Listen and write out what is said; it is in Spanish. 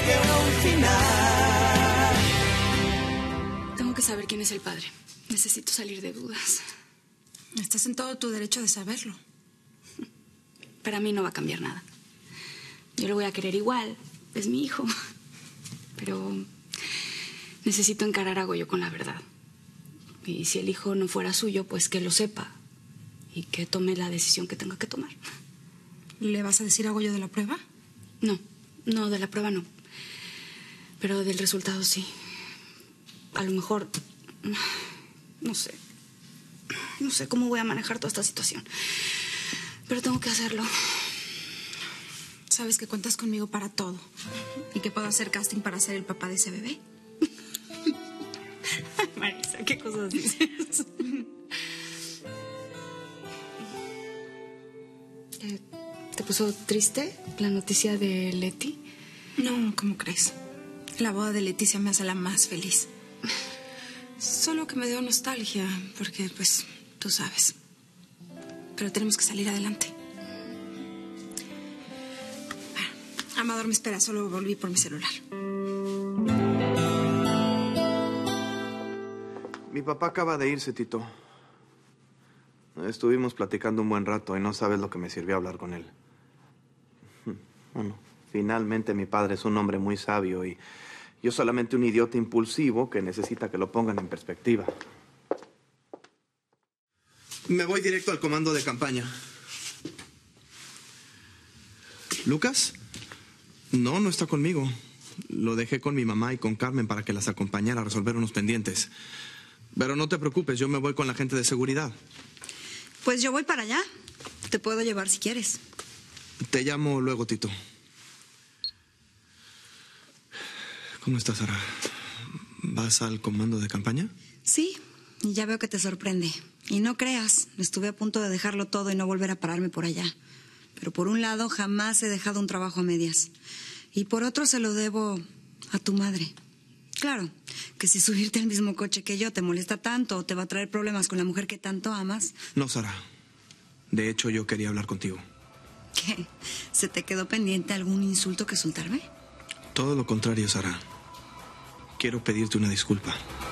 que un final. Tengo que saber quién es el padre. Necesito salir de dudas. Estás en todo tu derecho de saberlo. Para mí no va a cambiar nada. Yo lo voy a querer igual. Es mi hijo. Pero necesito encarar a Goyo con la verdad. Y si el hijo no fuera suyo, pues que lo sepa. Y que tome la decisión que tenga que tomar. ¿Le vas a decir a Goyo de la prueba? No, de la prueba no. Pero del resultado sí. A lo mejor... No sé. No sé cómo voy a manejar toda esta situación. Pero tengo que hacerlo. Sabes que cuentas conmigo para todo. Y que puedo hacer casting para ser el papá de ese bebé. Marisa, ¿qué cosas dices? ¿Te puso triste la noticia de Leti? No, ¿cómo crees? La boda de Leticia me hace la más feliz. Solo que me dio nostalgia, porque, pues, tú sabes. Pero tenemos que salir adelante. Amador me espera, solo volví por mi celular. Mi papá acaba de irse, Tito. Estuvimos platicando un buen rato y no sabes lo que me sirvió hablar con él. Bueno, finalmente mi padre es un hombre muy sabio y yo solamente un idiota impulsivo que necesita que lo pongan en perspectiva. Me voy directo al comando de campaña. ¿Lucas? No está conmigo. Lo dejé con mi mamá y con Carmen para que las acompañara a resolver unos pendientes. Pero no te preocupes, yo me voy con la gente de seguridad. Pues yo voy para allá. Te puedo llevar si quieres. Te llamo luego, Tito. ¿Cómo estás, Sara? ¿Vas al comando de campaña? Sí, y ya veo que te sorprende. Y no creas, estuve a punto de dejarlo todo y no volver a pararme por allá. Pero por un lado, jamás he dejado un trabajo a medias. Y por otro, se lo debo a tu madre. Claro, que si subirte al mismo coche que yo te molesta tanto o te va a traer problemas con la mujer que tanto amas... No, Sara. De hecho, yo quería hablar contigo. ¿Qué? ¿Se te quedó pendiente algún insulto que soltarme? Todo lo contrario, Sara. Quiero pedirte una disculpa.